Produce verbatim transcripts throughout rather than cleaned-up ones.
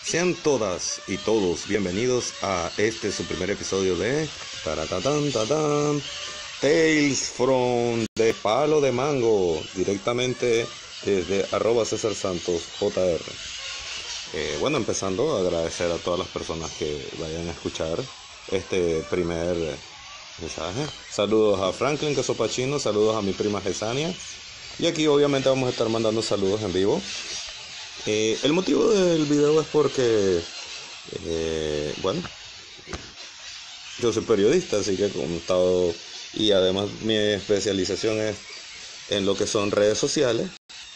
Sean todas y todos bienvenidos a este su primer episodio de Taratatán, tatán, Tales from de Palo de Mango, directamente desde arroba César Santos J R. Eh, bueno, empezando, agradecer a todas las personas que vayan a escuchar este primer mensaje. Saludos a Franklin Casopachino, saludos a mi prima Gesania. Y aquí obviamente vamos a estar mandando saludos en vivo. Eh, el motivo del video es porque, eh, bueno, yo soy periodista, así que como he estado, y además mi especialización es en lo que son redes sociales.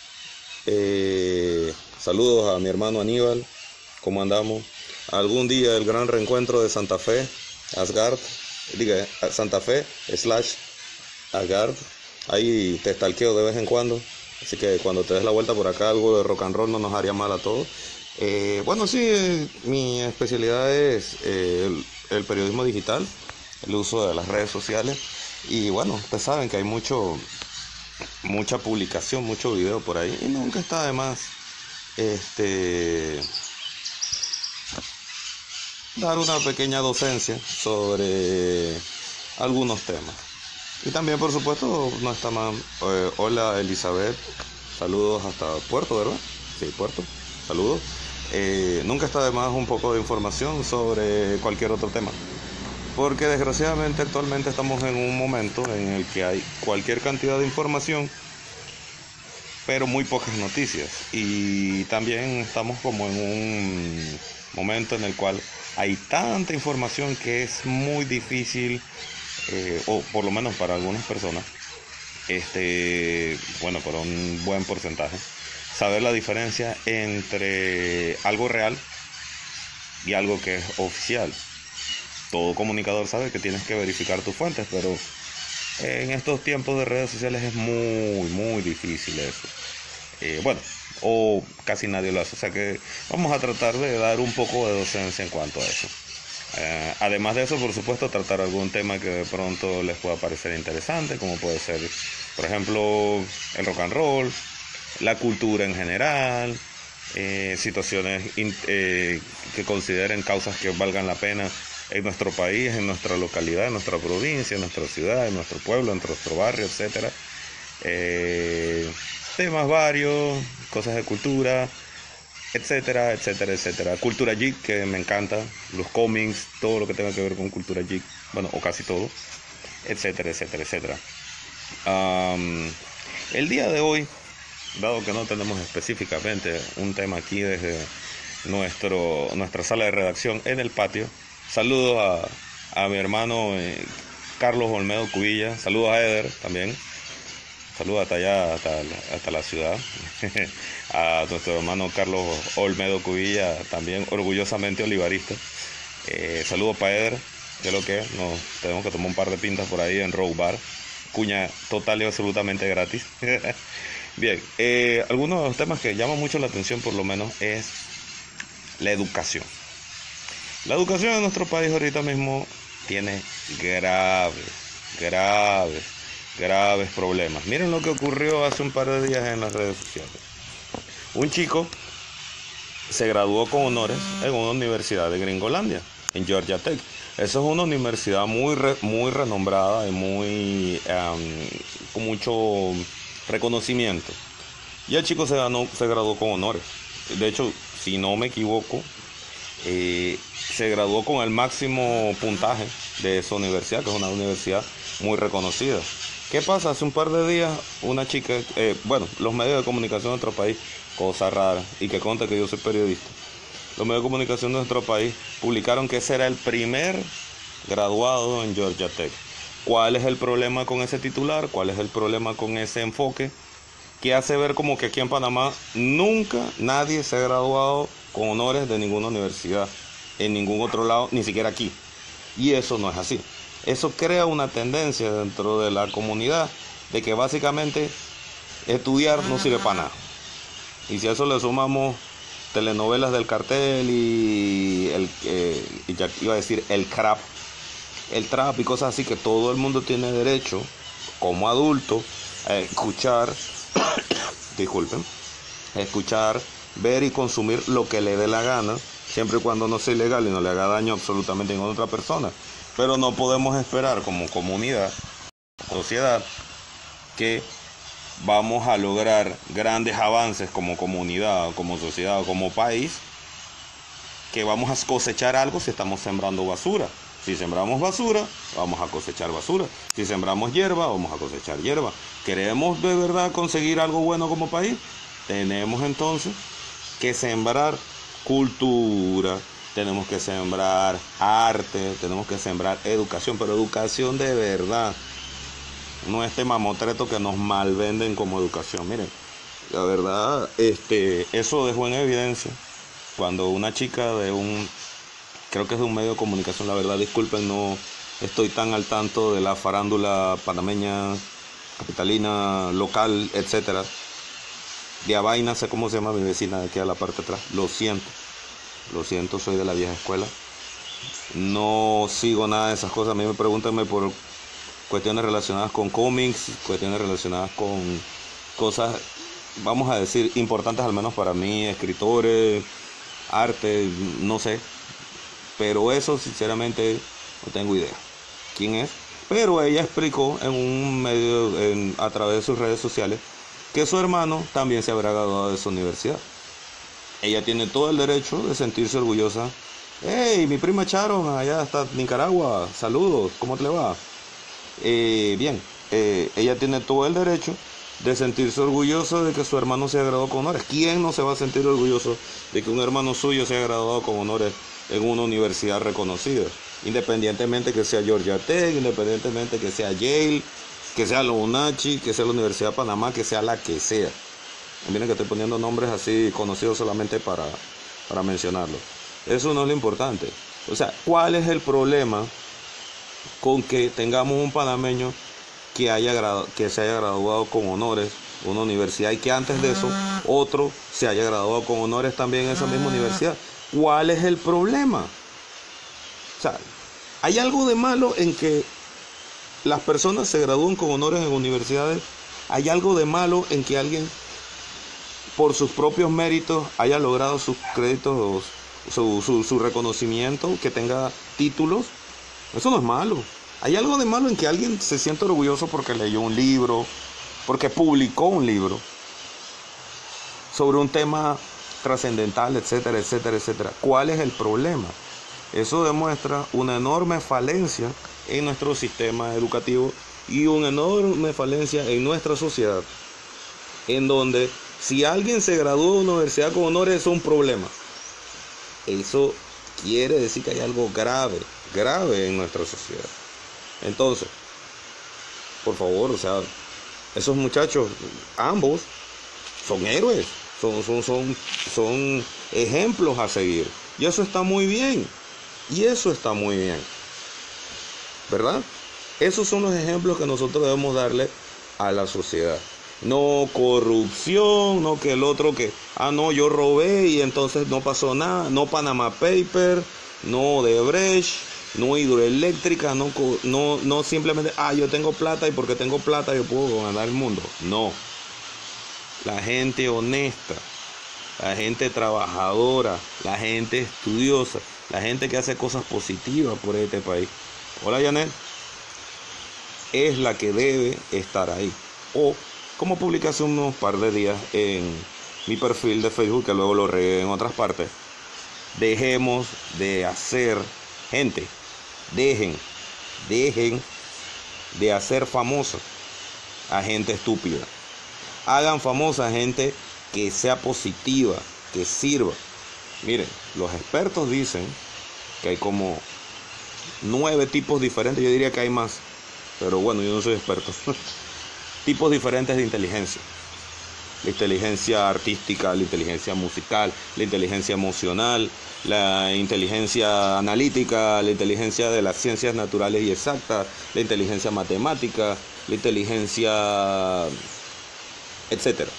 Eh, saludos a mi hermano Aníbal, ¿cómo andamos? Algún día el gran reencuentro de Santa Fe, Asgard, diga, Santa Fe slash Asgard, ahí te stalkeo de vez en cuando. Así que cuando te des la vuelta por acá, algo de rock and roll no nos haría mal a todos. Eh, bueno, sí, eh, mi especialidad es eh, el, el periodismo digital, el uso de las redes sociales. Y bueno, ustedes saben que hay mucho, mucha publicación, mucho video por ahí. Y nunca está de más este, dar una pequeña docencia sobre algunos temas. Y también, por supuesto, no está mal. Eh, hola, Elizabeth. Saludos hasta Puerto, ¿verdad? Sí, Puerto. Saludos. Eh, nunca está de más un poco de información sobre cualquier otro tema. Porque desgraciadamente actualmente estamos en un momento en el que hay cualquier cantidad de información, pero muy pocas noticias. Y también estamos como en un momento en el cual hay tanta información que es muy difícil. Eh, o por lo menos para algunas personas, este, bueno, para un buen porcentaje, saber la diferencia entre algo real y algo que es oficial. Todo comunicador sabe que tienes que verificar tus fuentes, pero en estos tiempos de redes sociales es muy, muy difícil eso. Eh, bueno, o casi nadie lo hace, o sea que vamos a tratar de dar un poco de docencia en cuanto a eso. Eh, además de eso, por supuesto, tratar algún tema que de pronto les pueda parecer interesante, como puede ser, por ejemplo, el rock and roll, la cultura en general, eh, situaciones in, eh, que consideren causas que valgan la pena en nuestro país, en nuestra localidad, en nuestra provincia, en nuestra ciudad, en nuestro pueblo, en nuestro barrio, etcétera. Eh, temas varios, cosas de cultura, etcétera, etcétera, etcétera. Cultura geek, que me encanta, los cómics, todo lo que tenga que ver con cultura geek, bueno, o casi todo, etcétera, etcétera, etcétera. Um, el día de hoy, dado que no tenemos específicamente un tema aquí desde nuestro, nuestra sala de redacción en el patio, saludos a, a mi hermano eh, Carlos Olmedo Cubilla, saludos a Eder también. Saludos hasta allá, hasta, hasta la ciudad. A nuestro hermano Carlos Olmedo Cubilla, también orgullosamente olivarista. Eh, saludos para Eder, que es lo que es. Nos tenemos que tomar un par de pintas por ahí en Rogue Bar. Cuña total y absolutamente gratis. Bien, eh, algunos de los temas que llaman mucho la atención, por lo menos, es la educación. La educación en nuestro país ahorita mismo tiene graves, graves. graves problemas. Miren lo que ocurrió hace un par de días en las redes sociales. Un chico se graduó con honores en una universidad de Gringolandia, en Georgia Tech. Esa es una universidad muy re, muy renombrada y muy um, con mucho reconocimiento. Y el chico se, ganó, se graduó con honores. De hecho, si no me equivoco, eh, se graduó con el máximo puntaje de esa universidad, que es una universidad muy reconocida. ¿Qué pasa? Hace un par de días una chica, eh, bueno, los medios de comunicación de nuestro país, cosa rara, y que consta que yo soy periodista, los medios de comunicación de nuestro país publicaron que ese era el primer graduado en Georgia Tech. ¿Cuál es el problema con ese titular? ¿Cuál es el problema con ese enfoque? Que hace ver como que aquí en Panamá nunca nadie se ha graduado con honores de ninguna universidad, en ningún otro lado, ni siquiera aquí. Y eso no es así. Eso crea una tendencia dentro de la comunidad de que básicamente estudiar no sirve para nada. Y si a eso le sumamos telenovelas del cartel y el eh, y ya iba a decir el crap, el trap y cosas así, que todo el mundo tiene derecho como adulto a escuchar, disculpen, a escuchar, ver y consumir lo que le dé la gana siempre y cuando no sea ilegal y no le haga daño absolutamente a ninguna otra persona. Pero no podemos esperar como comunidad, sociedad, que vamos a lograr grandes avances como comunidad, como sociedad, como país, que vamos a cosechar algo si estamos sembrando basura. Si sembramos basura, vamos a cosechar basura. Si sembramos hierba, vamos a cosechar hierba. ¿Queremos de verdad conseguir algo bueno como país? Tenemos entonces que sembrar cultura, tenemos que sembrar arte, tenemos que sembrar educación, pero educación de verdad. No este mamotreto que nos malvenden como educación. Miren, la verdad, este, eso dejó en evidencia cuando una chica de un, creo que es de un medio de comunicación, la verdad, disculpen, no estoy tan al tanto de la farándula panameña, capitalina, local, etcétera. De a vaina, sé cómo se llama mi vecina de aquí a la parte de atrás. Lo siento, lo siento, soy de la vieja escuela. No sigo nada de esas cosas. A mí me preguntan por cuestiones relacionadas con cómics, cuestiones relacionadas con cosas, vamos a decir, importantes al menos para mí, escritores, arte, no sé. Pero eso sinceramente no tengo idea quién es. Pero ella explicó en un medio, en, a través de sus redes sociales, que su hermano también se habrá graduado de su universidad. Ella tiene todo el derecho de sentirse orgullosa. ¡Hey, mi prima Charon, allá está Nicaragua! Saludos, ¿cómo te le va? Eh, bien, eh, ella tiene todo el derecho de sentirse orgullosa de que su hermano se haya graduado con honores. ¿Quién no se va a sentir orgulloso de que un hermano suyo se haya graduado con honores en una universidad reconocida? Independientemente que sea Georgia Tech, independientemente que sea Yale, que sea la UNACHI, que sea la Universidad de Panamá, que sea la que sea. Miren que estoy poniendo nombres así conocidos solamente para, para mencionarlos. Eso no es lo importante. O sea, ¿cuál es el problema con que tengamos un panameño que, haya gradu- que se haya graduado con honores en una universidad y que antes de eso otro se haya graduado con honores también en esa misma universidad? ¿Cuál es el problema? O sea, ¿hay algo de malo en que las personas se gradúen con honores en universidades? ¿Hay algo de malo en que alguien por sus propios méritos haya logrado sus créditos, su, su, su reconocimiento, que tenga títulos? Eso no es malo. ¿Hay algo de malo en que alguien se sienta orgulloso porque leyó un libro, porque publicó un libro sobre un tema trascendental, etcétera, etcétera, etcétera? ¿Cuál es el problema? Eso demuestra una enorme falencia en nuestro sistema educativo y una enorme falencia en nuestra sociedad, en donde si alguien se graduó de una universidad con honores, eso es un problema. Eso quiere decir que hay algo grave, grave en nuestra sociedad. Entonces, por favor, o sea, esos muchachos, ambos, son héroes, son, son, son, son ejemplos a seguir. Y eso está muy bien. Y eso está muy bien, ¿verdad? Esos son los ejemplos que nosotros debemos darle a la sociedad. No corrupción, no que el otro que, ah, no, yo robé y entonces no pasó nada. No Panama Paper, no Odebrecht, no hidroeléctrica, no, no, no simplemente, ah, yo tengo plata y porque tengo plata yo puedo ganar el mundo. No. La gente honesta, la gente trabajadora, la gente estudiosa, la gente que hace cosas positivas por este país. Hola, Janet. Es la que debe estar ahí. O, como publiqué hace unos par de días en mi perfil de Facebook, que luego lo regué en otras partes, dejemos de hacer, gente, dejen, dejen de hacer famosa a gente estúpida. Hagan famosa a gente que sea positiva, que sirva. Miren, los expertos dicen que hay como nueve tipos diferentes, yo diría que hay más, pero bueno, yo no soy experto. Tipos diferentes de inteligencia. La inteligencia artística, la inteligencia musical, la inteligencia emocional, la inteligencia analítica, la inteligencia de las ciencias naturales y exactas, la inteligencia matemática, la inteligencia, etcétera.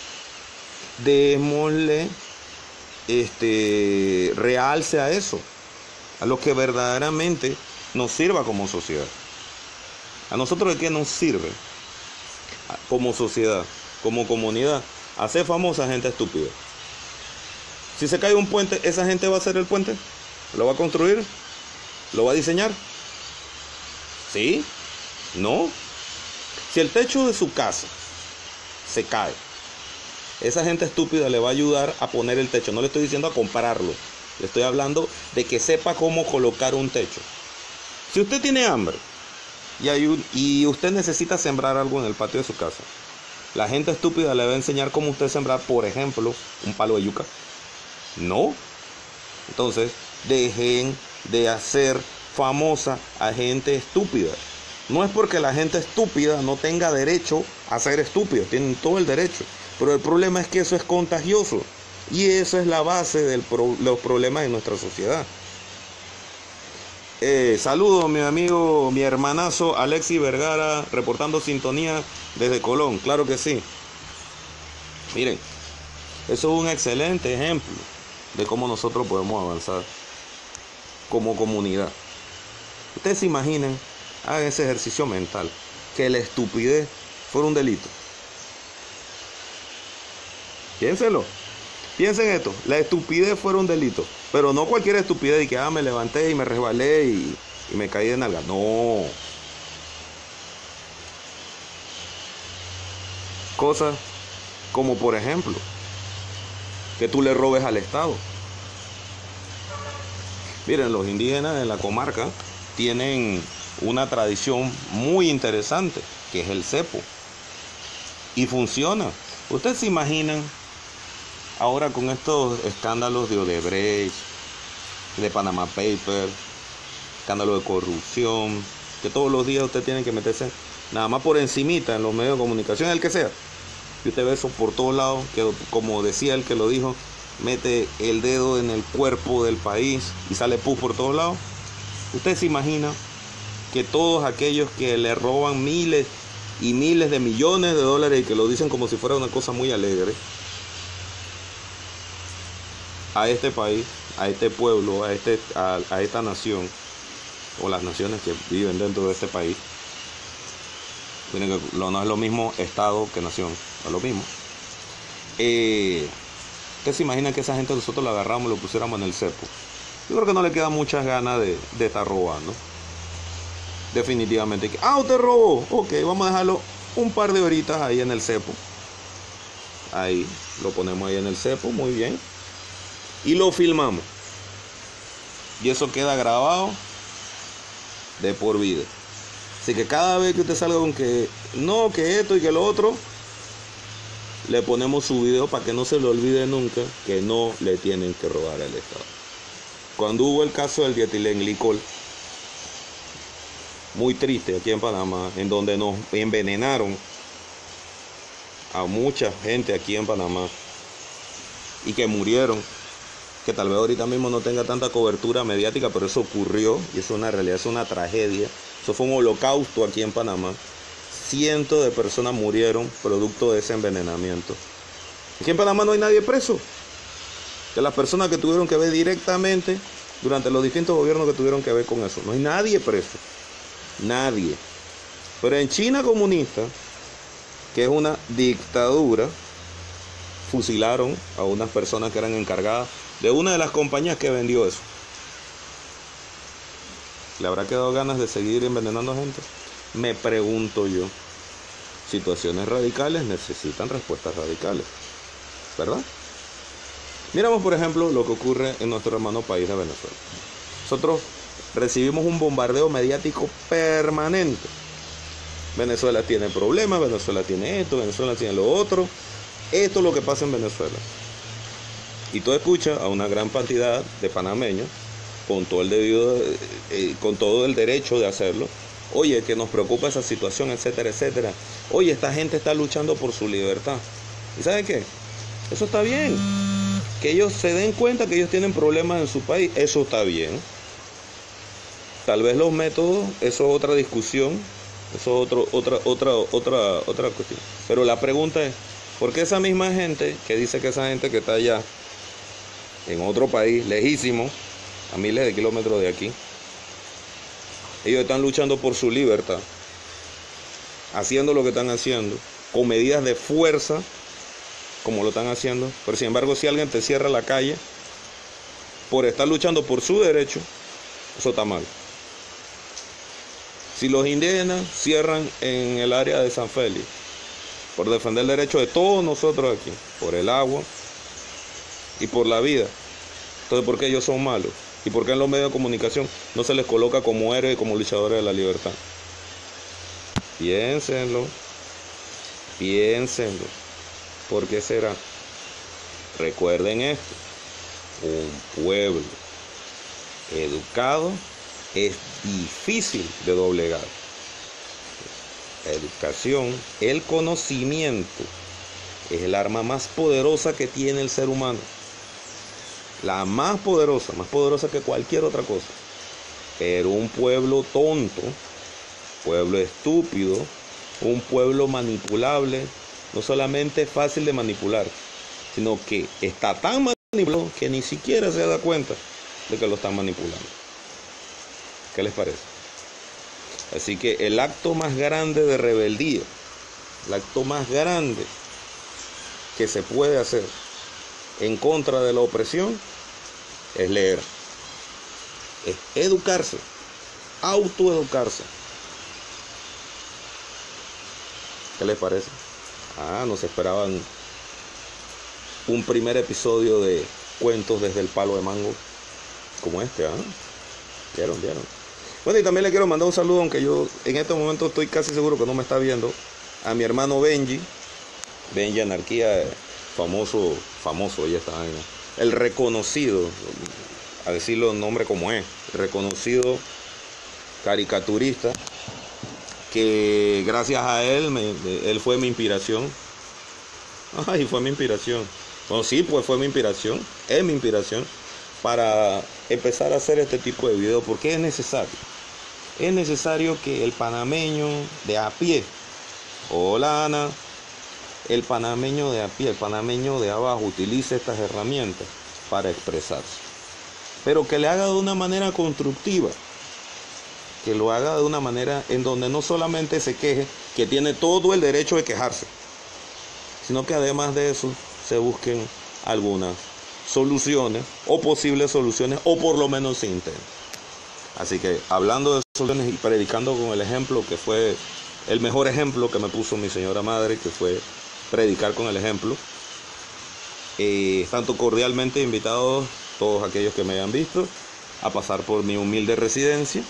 Démosle este, realce a eso, a lo que verdaderamente nos sirva como sociedad. ¿A nosotros de qué nos sirve como sociedad, como comunidad? Hacer famosa gente estúpida. Si se cae un puente, ¿esa gente va a hacer el puente? ¿Lo va a construir? ¿Lo va a diseñar? ¿Sí? ¿No? Si el techo de su casa se cae, esa gente estúpida le va a ayudar a poner el techo. No le estoy diciendo a comprarlo. Le estoy hablando de que sepa cómo colocar un techo. Si usted tiene hambre y, hay un, y usted necesita sembrar algo en el patio de su casa, la gente estúpida le va a enseñar cómo usted sembrar, por ejemplo, un palo de yuca. No. Entonces, dejen de hacer famosa a gente estúpida. No es porque la gente estúpida no tenga derecho a ser estúpida, tienen todo el derecho. Pero el problema es que eso es contagioso. Y eso es la base de pro, los problemas de nuestra sociedad. Eh, saludos, mi amigo, mi hermanazo Alexis Vergara, reportando sintonía desde Colón. Claro que sí. Miren, eso es un excelente ejemplo de cómo nosotros podemos avanzar como comunidad. Ustedes se imaginan, hagan ese ejercicio mental, que la estupidez fuera un delito. Piénselo. Piensen esto, la estupidez fuera un delito, pero no cualquier estupidez y que ah, me levanté y me resbalé y, y me caí de nalga. No. Cosas como, por ejemplo, que tú le robes al Estado. Miren, los indígenas en la comarca tienen una tradición muy interesante, que es el cepo. Y funciona. Ustedes se imaginan ahora con estos escándalos de Odebrecht, de Panama Papers, escándalo de corrupción, que todos los días usted tiene que meterse nada más por encimita en los medios de comunicación, el que sea. Y usted ve eso por todos lados, que como decía el que lo dijo, mete el dedo en el cuerpo del país y sale pus por todos lados. Usted se imagina que todos aquellos que le roban miles y miles de millones de dólares y que lo dicen como si fuera una cosa muy alegre, a este país, a este pueblo, a, este, a, a esta nación, o las naciones que viven dentro de este país, tienen que, no es lo mismo Estado que nación, no es lo mismo. Eh, ¿Usted se imagina que esa gente nosotros la agarramos y lo pusiéramos en el cepo? Yo creo que no le quedan muchas ganas de, de estar robando. Definitivamente. Ah, usted robó. Ok, vamos a dejarlo un par de horitas ahí en el cepo. Ahí, lo ponemos ahí en el cepo, muy bien. Y lo filmamos. Y eso queda grabado de por vida. Así que cada vez que usted salga con que no, que esto y que lo otro, le ponemos su video para que no se le olvide nunca que no le tienen que robar al Estado. Cuando hubo el caso del dietilenglicol, muy triste aquí en Panamá, en donde nos envenenaron a mucha gente aquí en Panamá y que murieron, que tal vez ahorita mismo no tenga tanta cobertura mediática, pero eso ocurrió y es una realidad, es una tragedia. Eso fue un holocausto aquí en Panamá. Cientos de personas murieron producto de ese envenenamiento. Aquí en Panamá no hay nadie preso. Que las personas que tuvieron que ver directamente durante los distintos gobiernos que tuvieron que ver con eso. No hay nadie preso. Nadie. Pero en China comunista, que es una dictadura, fusilaron a unas personas que eran encargadas de una de las compañías que vendió eso. ¿Le habrá quedado ganas de seguir envenenando gente? Me pregunto yo. Situaciones radicales necesitan respuestas radicales, ¿verdad? Miramos, por ejemplo, lo que ocurre en nuestro hermano país de Venezuela. Nosotros recibimos un bombardeo mediático permanente. Venezuela tiene problemas, Venezuela tiene esto, Venezuela tiene lo otro. Esto es lo que pasa en Venezuela. Y tú escuchas a una gran cantidad de panameños con todo el debido, eh, con todo el derecho de hacerlo. Oye, que nos preocupa esa situación, etcétera, etcétera. Oye, esta gente está luchando por su libertad. ¿Y sabe qué? Eso está bien. Que ellos se den cuenta que ellos tienen problemas en su país, eso está bien. Tal vez los métodos, eso es otra discusión, eso es otro, otra, otra, otra, otra cuestión. Pero la pregunta es, ¿por qué esa misma gente que dice que esa gente que está allá en otro país, lejísimo, a miles de kilómetros de aquí, ellos están luchando por su libertad, haciendo lo que están haciendo, con medidas de fuerza, como lo están haciendo. Pero sin embargo, si alguien te cierra la calle por estar luchando por su derecho, eso está mal. Si los indígenas cierran en el área de San Félix por defender el derecho de todos nosotros aquí, por el agua y por la vida, entonces ¿por qué ellos son malos? ¿Y por qué en los medios de comunicación no se les coloca como héroes y como luchadores de la libertad? Piénsenlo, piénsenlo. ¿Por qué será? Recuerden esto: un pueblo educado es difícil de doblegar. La educación, el conocimiento, es el arma más poderosa que tiene el ser humano. La más poderosa, más poderosa que cualquier otra cosa. Pero un pueblo tonto, pueblo estúpido, un pueblo manipulable, no solamente es fácil de manipular, sino que está tan manipulado que ni siquiera se da cuenta de que lo están manipulando. ¿Qué les parece? Así que el acto más grande de rebeldía, el acto más grande que se puede hacer en contra de la opresión es leer, es educarse, autoeducarse. ¿Qué les parece? Ah, nos esperaban un primer episodio de cuentos desde el palo de mango como este, ¿ah? ¿Vieron? ¿Vieron? Bueno, y también le quiero mandar un saludo, aunque yo en este momento estoy casi seguro que no me está viendo, a mi hermano Benji, Benji Anarquía, famoso, famoso, ya está, el reconocido, a decirlo el nombre como es, reconocido caricaturista, que gracias a él, me, él fue mi inspiración. Ay, fue mi inspiración. Bueno, sí, pues fue mi inspiración, es mi inspiración para empezar a hacer este tipo de videos, porque es necesario. Es necesario que el panameño de a pie, hola Ana, el panameño de a pie, el panameño de abajo utilice estas herramientas para expresarse. Pero que le haga de una manera constructiva. Que lo haga de una manera en donde no solamente se queje, que tiene todo el derecho de quejarse, sino que además de eso se busquen algunas soluciones o posibles soluciones, o por lo menos se intenten. Así que hablando de soluciones y predicando con el ejemplo, que fue el mejor ejemplo que me puso mi señora madre, que fue predicar con el ejemplo, eh, tanto cordialmente invitados todos aquellos que me hayan visto a pasar por mi humilde residencia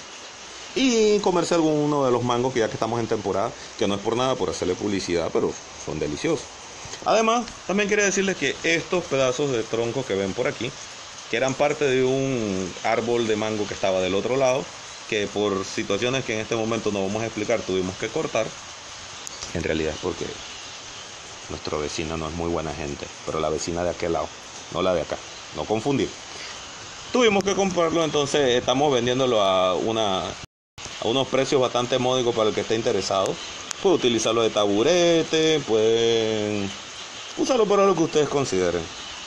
y comerse alguno de los mangos, que ya que estamos en temporada, que no es por nada por hacerle publicidad, pero son deliciosos. Además, también quería decirles que estos pedazos de tronco que ven por aquí, que eran parte de un árbol de mango que estaba del otro lado, que por situaciones que en este momento no vamos a explicar tuvimos que cortar, en realidad es porque nuestro vecino no es muy buena gente, pero la vecina de aquel lado, no la de acá, no confundir. Tuvimos que comprarlo, entonces estamos vendiéndolo a una a unos precios bastante módicos para el que esté interesado. Pueden utilizarlo de taburete, pueden usarlo para lo que ustedes consideren.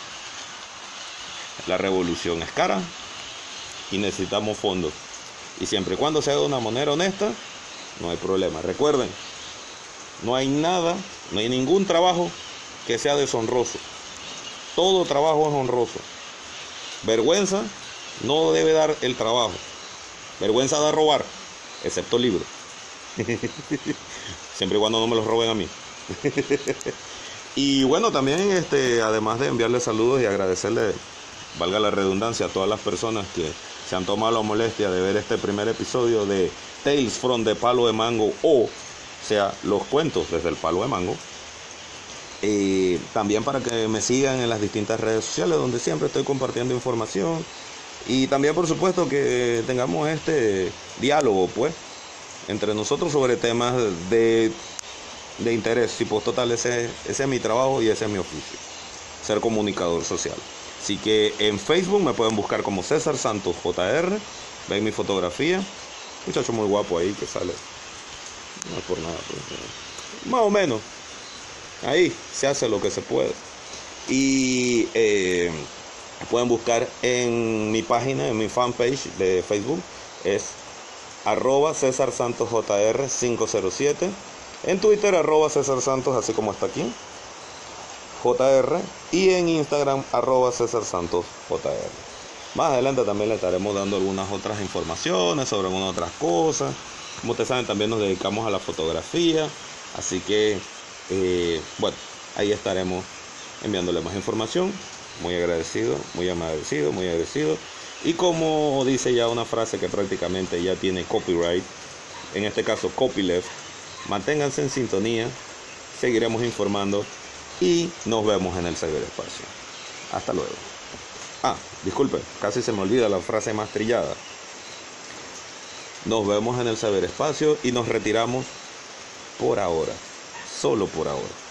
La revolución es cara y necesitamos fondos. Y siempre y cuando sea de una manera honesta, no hay problema. Recuerden, no hay nada, no hay ningún trabajo que sea deshonroso. Todo trabajo es honroso. Vergüenza no debe dar el trabajo. Vergüenza da robar, excepto libros. Siempre y cuando no me los roben a mí. Y bueno, también este, además de enviarle saludos y agradecerle, valga la redundancia, a todas las personas que se han tomado la molestia de ver este primer episodio de Tales from the Palo de Mango, o sea, los cuentos desde el Palo de Mango. Y también para que me sigan en las distintas redes sociales, donde siempre estoy compartiendo información. Y también, por supuesto, que tengamos este diálogo, pues, entre nosotros sobre temas de, de interés. Y pues total, ese, ese es mi trabajo y ese es mi oficio, ser comunicador social. Así que en Facebook me pueden buscar como César Santos J R. Ven mi fotografía, muchacho muy guapo ahí que sale, no es por nada, pues, más o menos. Ahí se hace lo que se puede. Y eh, pueden buscar en mi página, en mi fanpage de Facebook, es arroba César Santos J R cinco cero siete. En Twitter, arroba César Santos, así como está aquí, J R y en Instagram arroba César Santos J R. Más adelante también le estaremos dando algunas otras informaciones sobre algunas otras cosas. Como ustedes saben, también nos dedicamos a la fotografía, así que eh, bueno, ahí estaremos enviándole más información. Muy agradecido, muy agradecido, muy agradecido. Y como dice ya una frase que prácticamente ya tiene copyright, en este caso copyleft, manténganse en sintonía, seguiremos informando y nos vemos en el ciberespacio. Hasta luego. Ah, disculpe, casi se me olvida la frase más trillada. Nos vemos en el ciberespacio y nos retiramos por ahora, solo por ahora.